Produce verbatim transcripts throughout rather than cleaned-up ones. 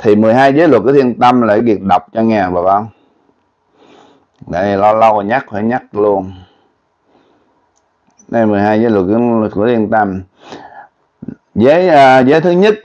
Thì mười hai giới luật của thiên tâm là việc đọc cho nghe bà con. Đây lâu lâu nhắc phải nhắc luôn. Đây mười hai giới luật của, của thiên tâm. Giới uh, giới thứ nhất,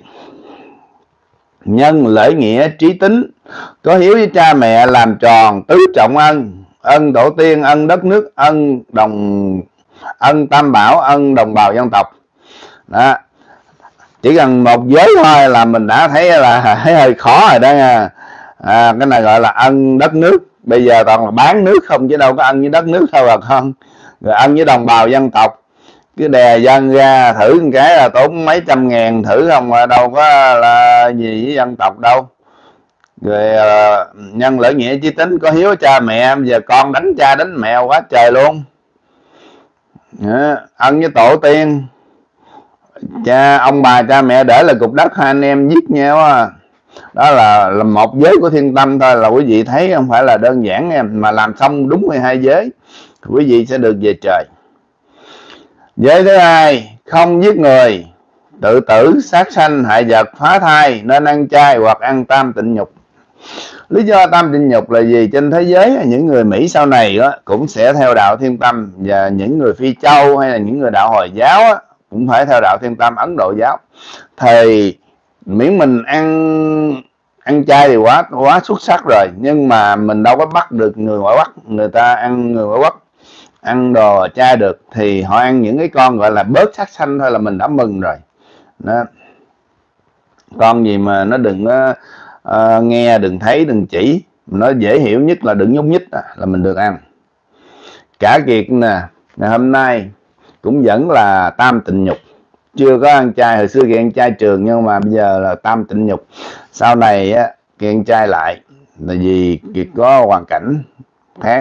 nhân lễ nghĩa trí tính, có hiếu với cha mẹ, làm tròn tứ trọng ân, ân tổ tiên, ân đất nước, ân đồng ân tam bảo, ân đồng bào dân tộc. Đó, chỉ cần một giới thôi là mình đã thấy là thấy hơi khó rồi đó nha. À, cái này gọi là ân đất nước. Bây giờ toàn là bán nước không chứ đâu có ân với đất nước đâu bà con. Rồi ân với đồng bào dân tộc, cứ đè dân ra thử một cái là tốn mấy trăm ngàn thử không, mà đâu có là gì với dân tộc đâu. Rồi uh, nhân lễ nghĩa chí tính, có hiếu cha mẹ, giờ con đánh cha đánh mẹ quá trời luôn. Đó, ân với tổ tiên, cha ông bà cha mẹ để là cục đất, hai anh em giết nhau à. Đó là, là một giới của thiên tâm thôi, là quý vị thấy không phải là đơn giản em, mà làm xong đúng mười hai giới quý vị sẽ được về trời. Giới thứ hai, không giết người, tự tử, sát sanh, hại vật, phá thai, nên ăn chay hoặc ăn tam tịnh nhục. Lý do tam tịnh nhục là gì? Trên thế giới những người Mỹ sau này đó, cũng sẽ theo đạo thiên tâm, và những người Phi Châu hay là những người đạo Hồi giáo đó, cũng phải theo đạo thiên tâm Ấn Độ giáo. Thì miễn mình ăn ăn chay thì quá quá xuất sắc rồi, nhưng mà mình đâu có bắt được người ngoại quốc, người ta ăn người ngoại quốc ăn đồ chay được, thì họ ăn những cái con gọi là bớt sát sanh thôi là mình đã mừng rồi. Đó, con gì mà nó đừng có uh, nghe, đừng thấy, đừng chỉ, nó dễ hiểu nhất là đừng nhúc nhích là mình được ăn. Cả Kiệt nè, ngày hôm nay cũng vẫn là tam tịnh nhục, chưa có ăn chay. Hồi xưa Kiệt ăn chay trường, nhưng mà bây giờ là tam tịnh nhục. Sau này á Kiệt ăn chay lại là vì Kiệt có hoàn cảnh khác.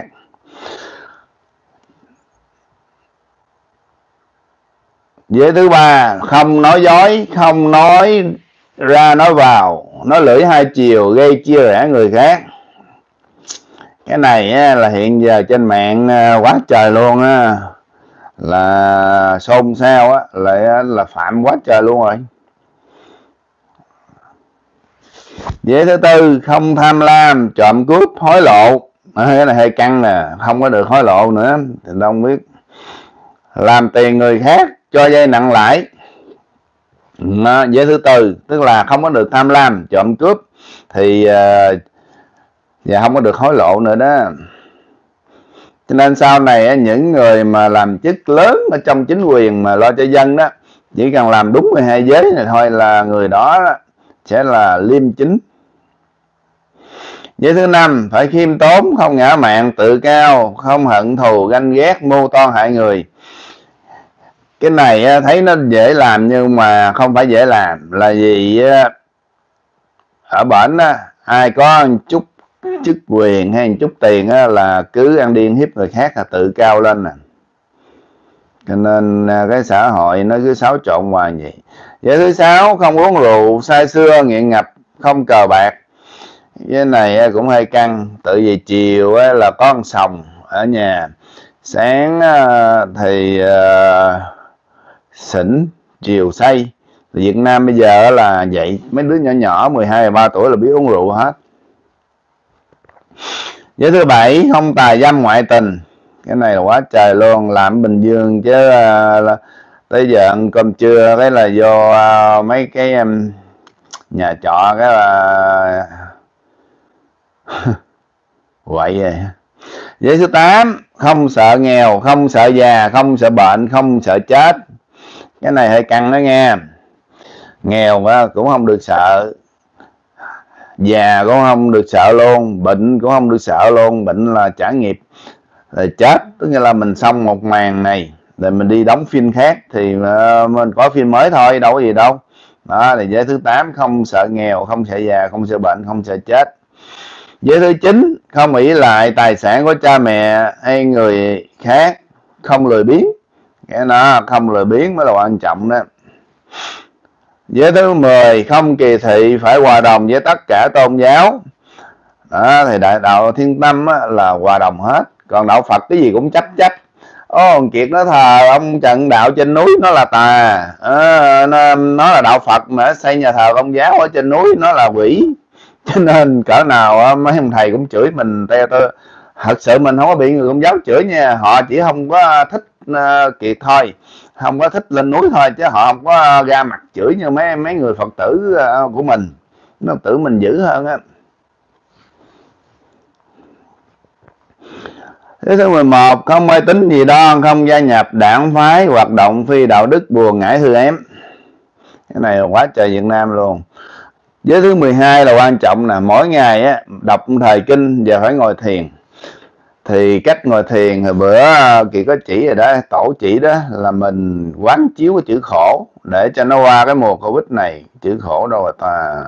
Giới thứ ba, không nói dối, không nói ra nói vào, nói lưỡi hai chiều, gây chia rẽ người khác. Cái này á, là hiện giờ trên mạng quá trời luôn á, là xôn xao á, là, là phạm quá trời luôn rồi. Giới thứ tư, không tham lam, trộm cướp, hối lộ. À, cái này hơi căng nè, không có được hối lộ nữa thì đâu không biết. Làm tiền người khác, cho vay nặng lãi. Đó, giới thứ tư, tức là không có được tham lam, trộm cướp, thì uh, và không có được hối lộ nữa đó. Cho nên sau này những người mà làm chức lớn ở trong chính quyền mà lo cho dân đó, chỉ cần làm đúng mười hai giới này thôi là người đó sẽ là liêm chính. Giới thứ năm, phải khiêm tốn, không ngã mạn, tự cao, không hận thù, ganh ghét, mưu toan hại người. Cái này thấy nó dễ làm nhưng mà không phải dễ làm, là vì ở bển ai có chút chức quyền hay một chút tiền là cứ ăn điên hiếp người khác, là tự cao lên nè. Cho nên cái xã hội nó cứ xáo trộn hoài vậy. Giới thứ sáu, không uống rượu, say sưa, nghiện ngập, không cờ bạc. Cái này cũng hơi căng, tự vì chiều là có con sòng ở nhà, sáng thì xỉn, chiều say. Việt Nam bây giờ là vậy, mấy đứa nhỏ nhỏ mười hai mười ba tuổi là biết uống rượu hết. Giới thứ bảy, không tà dâm ngoại tình. Cái này là quá trời luôn, làm Bình Dương chứ uh, tới giờ ăn cơm trưa cái là vô uh, mấy cái um, nhà trọ cái là quậy vậy. Giới thứ tám, không sợ nghèo, không sợ già, không sợ bệnh, không sợ chết. Cái này hơi căng đó nghe. Nghèo cũng không được sợ, già cũng không được sợ luôn, bệnh cũng không được sợ luôn. Bệnh là trả nghiệp, rồi chết tức là mình xong một màn này rồi mình đi đóng phim khác thì uh, mình có phim mới thôi, đâu có gì đâu. Đó thì giới thứ tám, không sợ nghèo, không sợ già, không sợ bệnh, không sợ chết. Giới thứ chín, không ỷ lại tài sản của cha mẹ hay người khác, không lười biếng. Cái đó không lười biếng mới là quan trọng đó. Giới thứ mười, không kỳ thị, phải hòa đồng với tất cả tôn giáo. Đó thì đại đạo thiên tâm á, là hòa đồng hết. Còn đạo Phật cái gì cũng chấp chấp. Ô Kiệt nó thờ ông Trần Đạo trên núi nó là tà, à, nó, nó là đạo Phật mà xây nhà thờ công giáo ở trên núi nó là quỷ. Cho nên cỡ nào mấy ông thầy cũng chửi mình te tơ. Thật sự mình không có bị người Công giáo chửi nha, họ chỉ không có thích uh, Kiệt thôi, không có thích lên núi thôi, chứ họ không có ra mặt chửi như mấy mấy người Phật tử uh, của mình. Nó tưởng mình dữ hơn á. Thế thứ mười một, không mê tín gì đó, không gia nhập đảng phái, hoạt động phi đạo đức, buồn ngãi hư ém. Cái này là quá trời Việt Nam luôn. Giới thứ mười hai là quan trọng nè, mỗi ngày á đọc thời kinh và phải ngồi thiền. Thì cách ngồi thiền hồi bữa Kiệt có chỉ rồi đó, tổ chỉ đó là mình quán chiếu cái chữ khổ để cho nó qua cái mùa Covid này. Chữ khổ đâu rồi ta?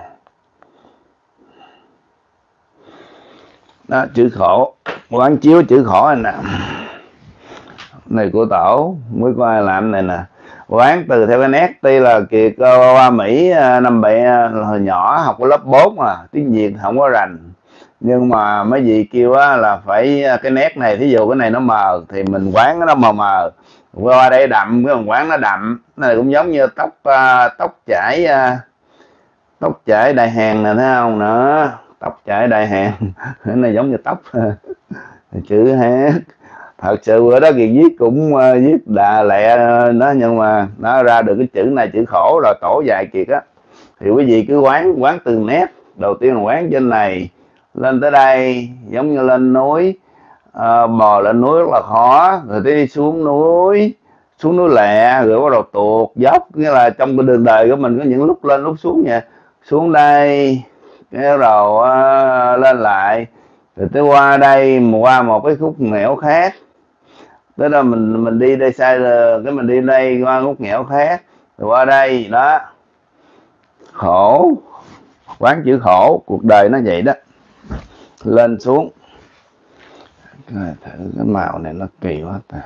Đó, chữ khổ, quán chiếu chữ khổ này nè. Này của tổ mới có ai làm này nè. Quán từ theo cái nét, tuy là Kiệt qua Mỹ năm bảy hồi nhỏ học ở lớp bốn mà tiếng Việt không có rành, nhưng mà mấy vị kêu á là phải cái nét này, thí dụ cái này nó mờ thì mình quán nó mờ mờ, qua đây đậm cái mình quán nó đậm. Này cũng giống như tóc uh, tóc chải uh, tóc chải đại hàng nè, thấy không nữa, tóc chải đại hàng cái này giống như tóc chữ hát. Thật sự bữa đó Kiệt viết cũng uh, viết đà lẹ đó, nhưng mà nó ra được cái chữ này, chữ khổ rồi tổ dạy Kiệt á. Thì quý vị cứ quán quán từng nét. Đầu tiên là quán trên này lên tới đây giống như lên núi, à, bò lên núi rất là khó, rồi đi xuống núi, xuống núi lẹ, rồi bắt đầu tuột dốc, nghĩa là trong cái đường đời của mình có những lúc lên lúc xuống nha. Xuống đây cái đầu uh, lên lại, rồi tới qua đây qua một cái khúc nghẽo khác, tới đó mình mình đi đây sai rồi, cái mình đi đây qua khúc nghẽo khác, rồi qua đây đó. Khổ, quán chữ khổ, cuộc đời nó vậy đó, lên xuống. Cái thử cái màu này nó kỳ quá ta.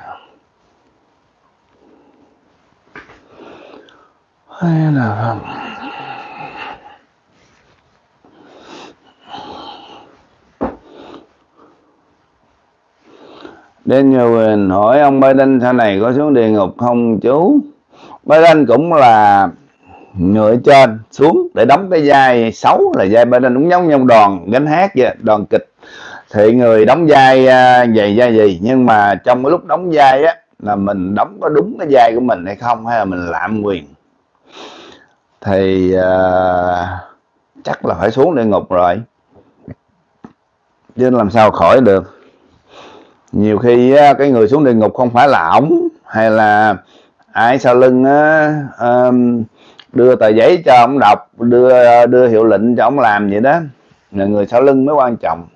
Hay là không? Đến nhiều người hỏi ông Biden sau này có xuống địa ngục không chú? Biden cũng là người trên xuống để đóng cái vai xấu, là vai Biden cũng giống như đoàn gánh hát vậy, đoàn kịch. Thì người đóng vai uh, vậy vai gì, nhưng mà trong cái lúc đóng vai á là mình đóng có đúng cái vai của mình hay không, hay là mình lạm quyền, thì uh, chắc là phải xuống địa ngục rồi, chứ làm sao khỏi được. Nhiều khi uh, cái người xuống địa ngục không phải là ổng, hay là ai sau lưng uh, um, đưa tờ giấy cho ông đọc, đưa đưa hiệu lệnh cho ông làm vậy đó, là người sau lưng mới quan trọng.